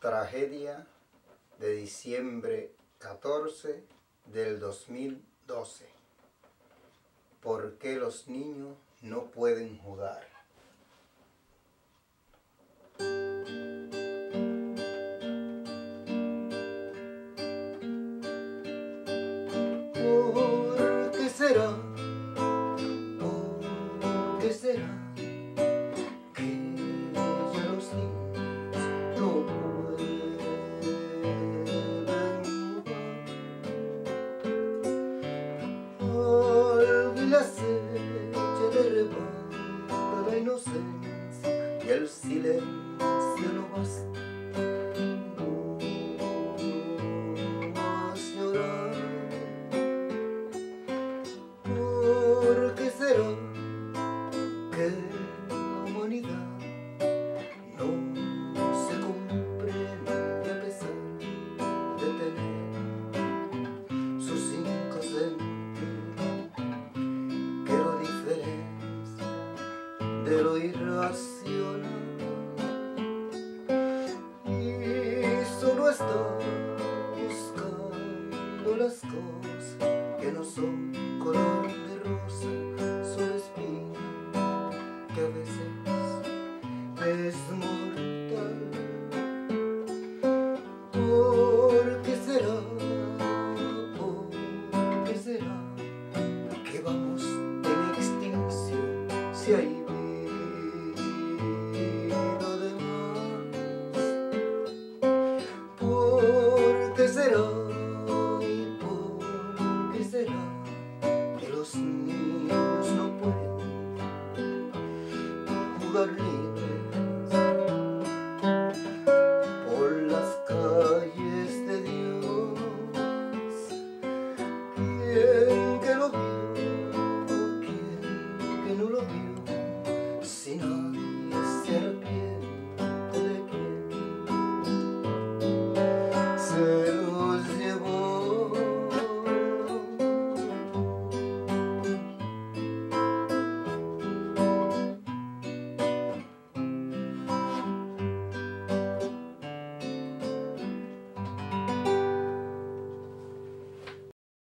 Tragedia de diciembre 14 del 2012. ¿Por qué los niños no pueden jugar? ¿Por qué será? ¿Por qué será? Para la inocencia y el silencio no basta. No has llorar. ¿Por qué será que la humanidad no se comprende a pesar de tener sus 5 sentidos? Que lo diferencia de lo irracional, y solo está buscando las cosas